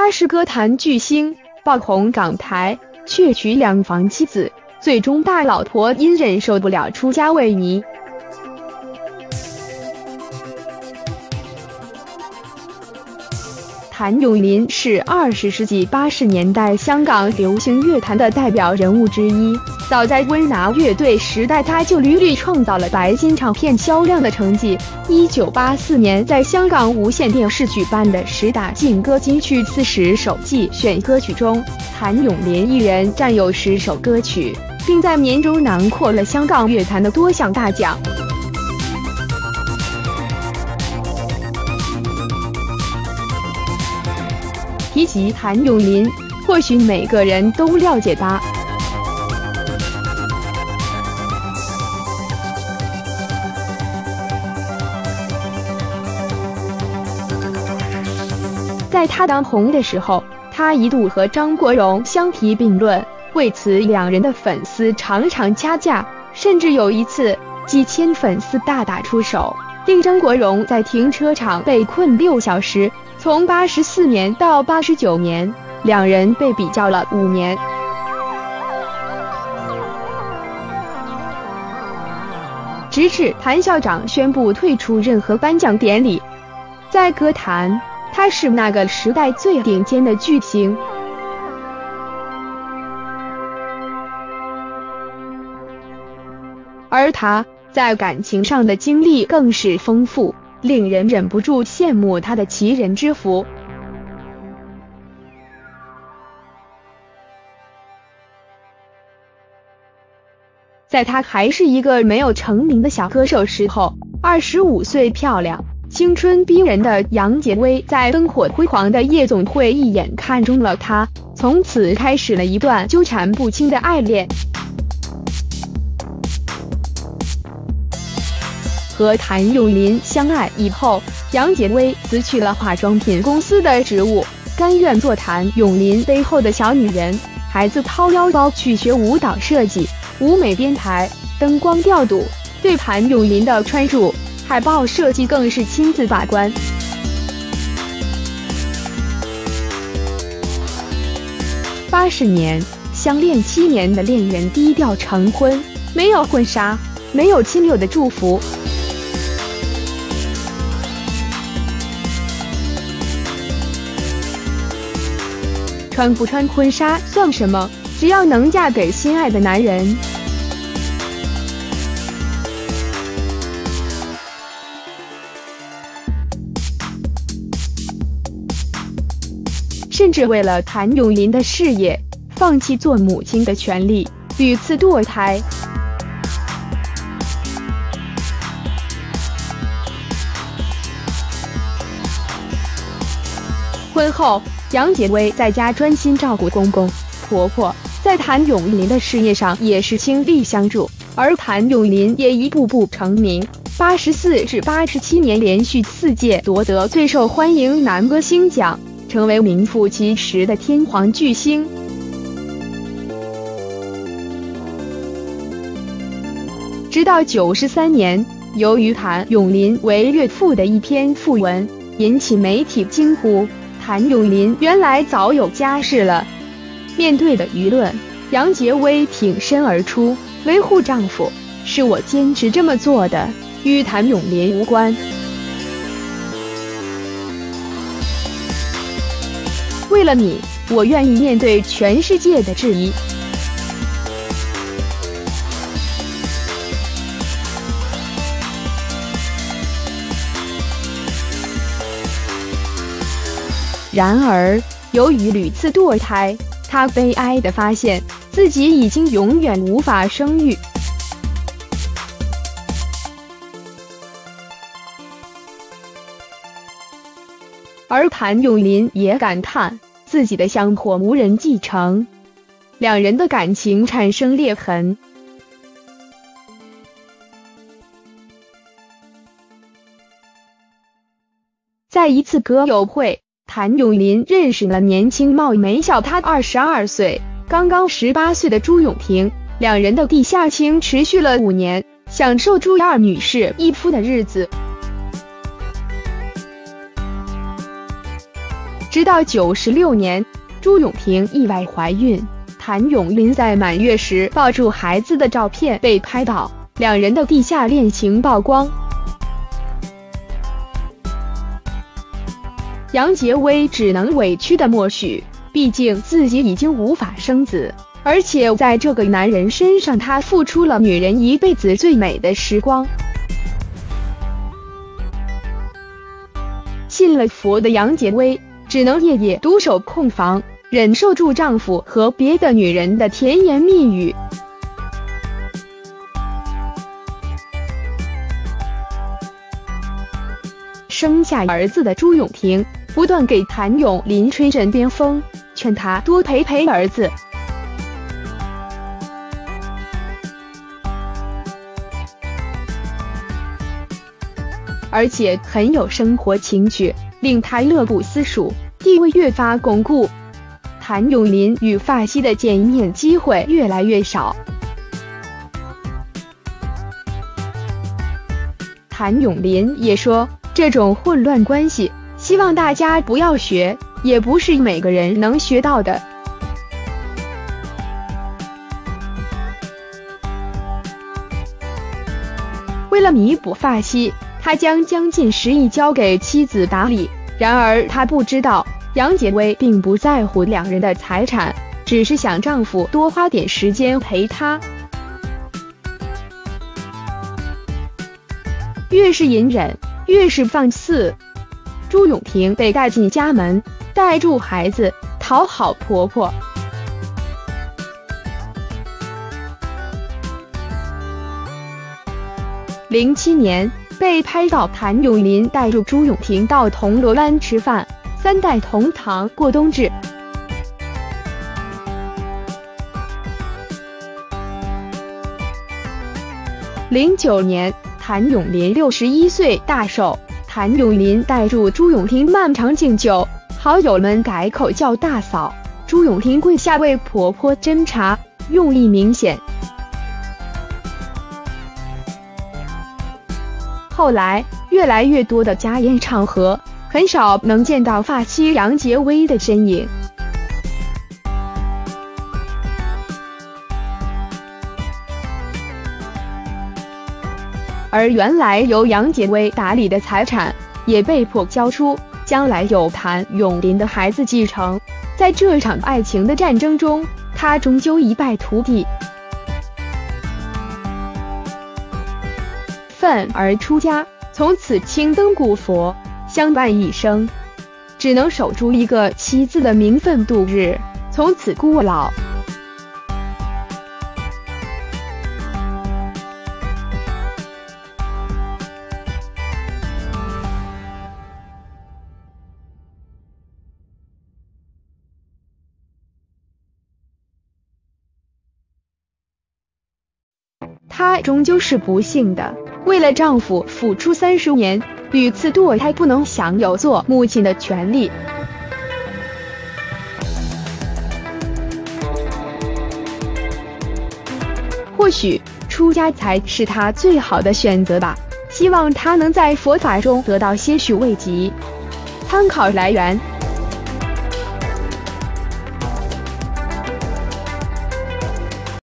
他是歌坛巨星，爆红港台，却娶2房妻子，最终大老婆因忍受不了出家为尼。谭咏麟是20世纪80年代香港流行乐坛的代表人物之一。早在温拿乐队时代，他就屡屡创造了白金唱片销量的成绩。1984年，在香港无线电视举办的10大劲歌金曲40首季选歌曲中，谭咏麟一人占有10首歌曲，并在年中囊括了香港乐坛的多项大奖。提及谭咏麟，或许每个人都了解他。在他当红的时候，他一度和张国荣相提并论，为此2人的粉丝常常掐架，甚至有一次几千粉丝大打出手，令张国荣在停车场被困6小时。从84年到89年，2人被比较了5年。直至谭校长宣布退出任何颁奖典礼。在歌坛，他是那个时代最顶尖的巨星。而他在感情上的经历更是丰富，令人忍不住羡慕他的奇人之福。在他还是一个没有成名的小歌手时候，25岁漂亮、青春逼人的杨洁篪在灯火辉煌的夜总会一眼看中了他，从此开始了一段纠缠不清的爱恋。和谭咏麟相爱以后，杨洁篪辞去了化妆品公司的职务，甘愿做谭咏麟背后的小女人，孩子掏腰包去学舞蹈设计、舞美编排、灯光调度，对谭咏麟的穿着、海报设计更是亲自把关。80年，相恋7年的恋人低调成婚，没有婚纱，没有亲友的祝福。穿不穿婚纱算什么？只要能嫁给心爱的男人。甚至为了谭咏麟的事业，放弃做母亲的权利，屡次堕胎。婚后，杨洁篪在家专心照顾公公婆婆，在谭咏麟的事业上也是倾力相助，而谭咏麟也一步步成名。84至87年连续4届夺得最受欢迎男歌星奖，成为名副其实的天皇巨星。直到93年，由于谭咏麟为岳父的一篇讣文，引起媒体惊呼。谭咏麟原来早有家室了。面对的舆论，杨洁篪挺身而出，维护丈夫，是我坚持这么做的，与谭咏麟无关。为了你，我愿意面对全世界的质疑。然而，由于屡次堕胎，她悲哀地发现自己已经永远无法生育。而谭咏麟也感叹自己的香火无人继承，2人的感情产生裂痕。在一次歌友会，谭咏麟认识了年轻貌美小他22岁、刚刚18岁的朱永婷，2人的地下情持续了5年，享受朱二女士一夫的日子。 直到96年，朱永婷意外怀孕，谭咏麟在满月时抱住孩子的照片被拍到，两人的地下恋情曝光。杨洁瑛只能委屈的默许，毕竟自己已经无法生子，而且在这个男人身上，她付出了女人一辈子最美的时光。信了佛的杨洁瑛只能夜夜独守空房，忍受住丈夫和别的女人的甜言蜜语。生下儿子的朱永婷不断给谭咏麟吹枕边风，劝他多陪陪儿子。而且很有生活情趣，令他乐不思蜀，地位越发巩固。谭咏麟与发妻的见面机会越来越少。谭咏麟也说，这种混乱关系，希望大家不要学，也不是每个人能学到的。为了弥补发妻，他将将近10亿交给妻子打理。然而他不知道，杨洁瑛并不在乎两人的财产，只是想丈夫多花点时间陪她。越是隐忍，越是放肆。朱永婷被带进家门，带住孩子，讨好婆婆。07年，被拍到谭咏麟带住朱永婷到铜锣湾吃饭，3代同堂过冬至。09年，谭咏麟61岁大寿，谭咏麟带住朱永婷漫长敬酒，好友们改口叫大嫂，朱永婷跪下为婆婆斟茶，用意明显。后来，越来越多的家宴场合，很少能见到发妻杨洁瑛的身影。而原来由杨洁瑛打理的财产，也被迫交出，将来有谭咏麟的孩子继承。在这场爱情的战争中，他终究一败涂地。愤而出家，从此青灯古佛，相伴一生，只能守住一个妻子的名分度日，从此孤老。她终究是不幸的，为了丈夫付出30年，屡次堕胎，不能享有做母亲的权利。或许出家才是她最好的选择吧，希望她能在佛法中得到些许慰藉。参考来源。